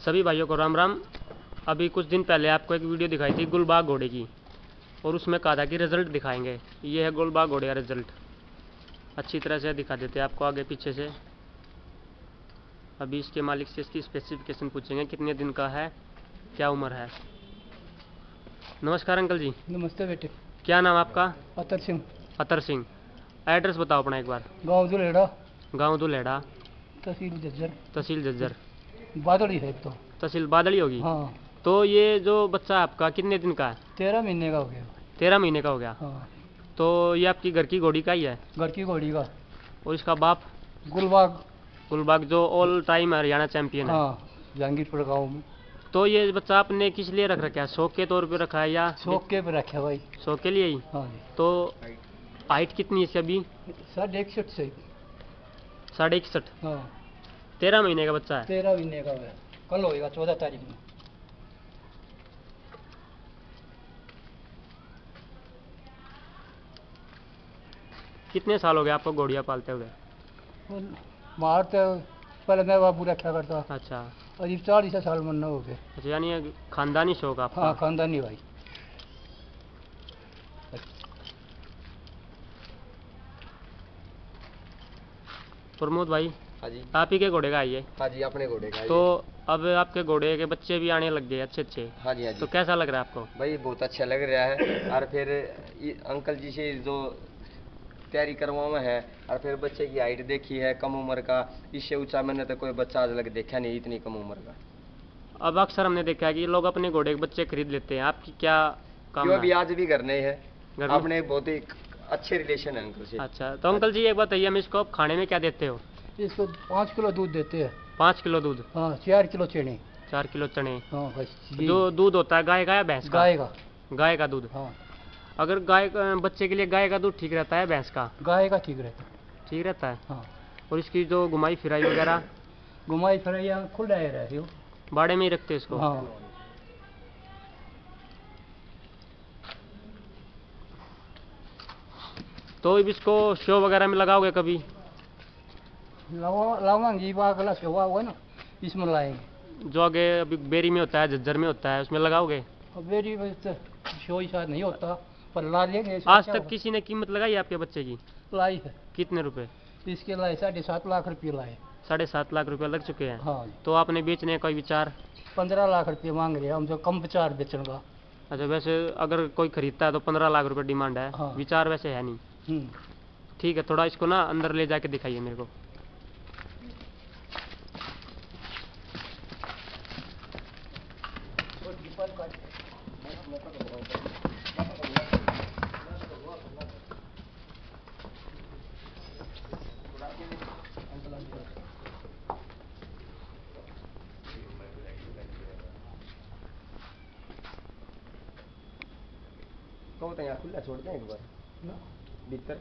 सभी भाइयों को राम राम। अभी कुछ दिन पहले आपको एक वीडियो दिखाई थी गुलबाग घोड़े की, और उसमें कहा था कि रिजल्ट दिखाएंगे। ये है गुलबाग घोड़े का रिजल्ट। अच्छी तरह से दिखा देते हैं आपको आगे पीछे से। अभी इसके मालिक से इसकी स्पेसिफिकेशन पूछेंगे, कितने दिन का है, क्या उम्र है। नमस्कार अंकल जी। नमस्ते बेटे। क्या नाम आपका? अतर सिंह। अतर सिंह। एड्रेस बताओ अपना एक बार। गाँव दुलेड़ा, गांव दुलेड़ा, तहसील जज्जर। तहसील जज्जर। बादड़ी है तो। तहसील बादड़ी होगी। हाँ। तो ये जो बच्चा आपका कितने दिन का है? 13 महीने का हो गया। 13 महीने का हो गया। हाँ। तो ये आपकी घर की घोड़ी का ही है? घर की घोड़ी का। और इसका बाप? गुलबाग। गुलबाग जो ऑल टाइम हरियाणा चैंपियन है। हाँ, जहांगीरपुर गाँव में। तो ये बच्चा आपने किस लिए रख रखा है? शौक के तौर पे रखा है या? शौक के पे रखा भाई। शौक के लिए ही। हाँ जी। तो हाइट कितनी है इसकी अभी? 61.5 से। 61.5। हाँ। 13 महीने का बच्चा है। 13 महीने का है। कल होएगा 14 तारीख में। कितने साल हो गए आपको घोड़िया पालते हुए? मार तो पहले मैं बाबू रखा करता। अच्छा। अभी 40 साल मरना हो गए। अच्छा, यानी ये खानदानी शौक आपका? हाँ, खानदानी भाई। प्रमोद भाई। हाँ जी। आप ही के घोड़े का आइए। हाँ जी, अपने घोड़े का। तो अब आपके घोड़े के बच्चे भी आने लग गए अच्छे अच्छे। हाँ जी, हाँ जी। तो कैसा लग रहा है आपको? भाई बहुत अच्छा लग रहा है। और फिर अंकल जी से जो तैयारी करवाना है, और फिर बच्चे की हाइट देखी है, कम उम्र का। इससे ऊंचा मैंने तो कोई बच्चा आज लग देखा नहीं, इतनी कम उम्र का। अब अक्सर हमने देखा है कि लोग अपने घोड़े के बच्चे खरीद लेते हैं, आपकी क्या काम क्यों है? अभी आज भी घर नहीं है, घर में? अपने बहुत ही अच्छे रिलेशन है अंकल से। अच्छा, तो अंकल जी एक बताइए, हम इसको खाने में क्या देते हो? इसको 5 किलो दूध देते हैं। 5 किलो दूध? हाँ, 4 किलो चने। 4 किलो चने। हाँ बस। जो दूध होता है गाय का या भैंस का? गाय का। गाय का दूध। हाँ। अगर बच्चे के लिए गाय का दूध ठीक रहता है, भैंस का? गाय का ठीक रहता है। ठीक रहता है। हाँ। और इसकी जो घुमाई फिराई वगैरह? घुमाई फिराई यहाँ खुल रहे रही हो। बाड़े में ही रखते हैं इसको? हाँ। तो अब इसको शो वगैरह में लगाओगे कभी? लावांगे, अगला सेवा हुआ ना, इसमें लाएंगे। जो आगे अभी बेरी में होता है, झज्जर में होता है, उसमें लगाओगे? अब मेरी शो शायद नहीं होता, पर ला लेंगे। आज तक किसी ने कीमत लगाई है आपके बच्चे की? लाई है। कितने रुपए? इसके लाए 7.5 लाख रुपये लाए। 7.5 लाख रुपए लग चुके हैं। हाँ। तो आपने बेचने का कोई विचार? 15 लाख रुपये मांग रहे हैं हम, जो कम विचार बेचने का। अच्छा, वैसे अगर कोई खरीदता है तो 15 लाख रुपए डिमांड है। हाँ। विचार वैसे है नहीं। ठीक है, थोड़ा इसको ना अंदर ले जाके दिखाइए मेरे को। कहो तो यहाँ खुला छोड़ दें एक बार भीतर।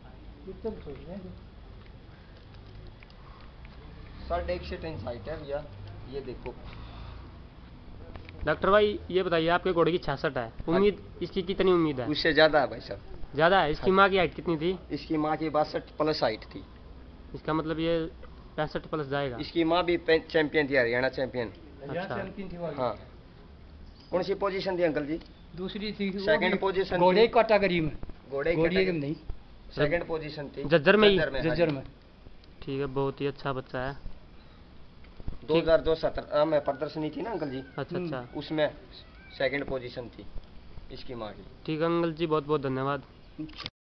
61.5 इंच हाइट है भैया, ये देखो। डॉक्टर भाई ये बताइए, आपके घोड़े की 66 है, उम्मीद इसकी कितनी उम्मीद है? उससे ज्यादा है भाई साहब। ज्यादा है? इसकी माँ की हाइट कितनी थी? इसकी माँ की 62 प्लस हाइट थी। इसका मतलब ये 65 प्लस जाएगा। इसकी माँ भी चैंपियन थी, हरियाणा चैंपियन। अच्छा। हाँ। कौन सी पोजीशन थी अंकल जी? दूसरी थी। Second position. घोड़े कैटेगरी में। घोड़े की नहीं। सेकंड पोजीशन थी। जज्जर में ही? जज्जर में। ठीक है, बहुत ही अच्छा बच्चा है। 2017 में प्रदर्शनी थी ना अंकल जी। अच्छा अच्छा। उसमें सेकंड पोजीशन थी इसकी माँ की। ठीक है अंकल जी, बहुत बहुत धन्यवाद।